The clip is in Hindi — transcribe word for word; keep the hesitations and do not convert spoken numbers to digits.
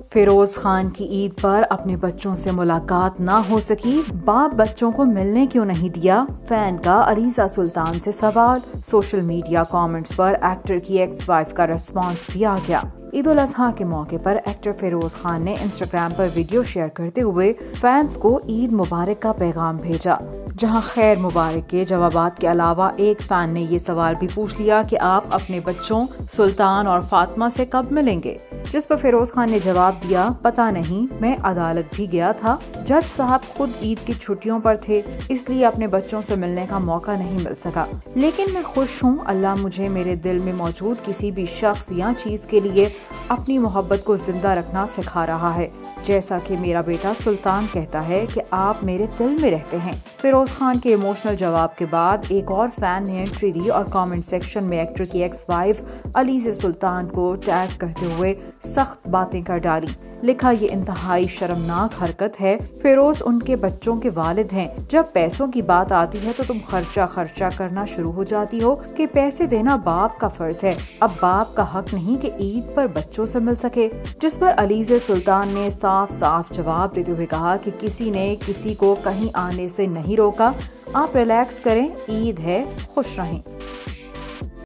फिरोज खान की ईद पर अपने बच्चों से मुलाकात ना हो सकी, बाप बच्चों को मिलने क्यों नहीं दिया, फैन का अलीजा सुल्तान से सवाल। सोशल मीडिया कमेंट्स पर एक्टर की एक्स वाइफ का रिस्पांस भी आ गया। ईद उल अजहा के मौके पर एक्टर फिरोज खान ने इंस्टाग्राम पर वीडियो शेयर करते हुए फैंस को ईद मुबारक का पैगाम भेजा, जहां खैर मुबारक के जवाबात के अलावा एक फैन ने ये सवाल भी पूछ लिया कि आप अपने बच्चों सुल्तान और फातिमा से कब मिलेंगे, जिस पर फिरोज खान ने जवाब दिया, पता नहीं, मैं अदालत भी गया था, जज साहब खुद ईद की छुट्टियों पर थे, इसलिए अपने बच्चों से मिलने का मौका नहीं मिल सका, लेकिन मैं खुश हूँ। अल्लाह मुझे मेरे दिल में मौजूद किसी भी शख्स या चीज के लिए अपनी मोहब्बत को जिंदा रखना सिखा रहा है, जैसा कि मेरा बेटा सुल्तान कहता है कि आप मेरे दिल में रहते हैं। फिरोज खान के इमोशनल जवाब के बाद एक और फैन ने एंट्री दी और कमेंट सेक्शन में एक्टर की एक्स वाइफ अलीज़ा सुल्तान को टैग करते हुए सख्त बातें कर डाली। लिखा, ये इंतहाई शर्मनाक हरकत है। फिरोज उनके बच्चों के वालिद हैं। जब पैसों की बात आती है तो तुम खर्चा खर्चा करना शुरू हो जाती हो कि पैसे देना बाप का फर्ज है। अब बाप का हक नहीं कि ईद पर बच्चों से मिल सके, जिस पर अलीज़ा सुल्तान ने साफ साफ जवाब देते हुए कहा कि किसी ने किसी को कहीं आने से नहीं रोका, आप रिलैक्स करें, ईद है, खुश रहें।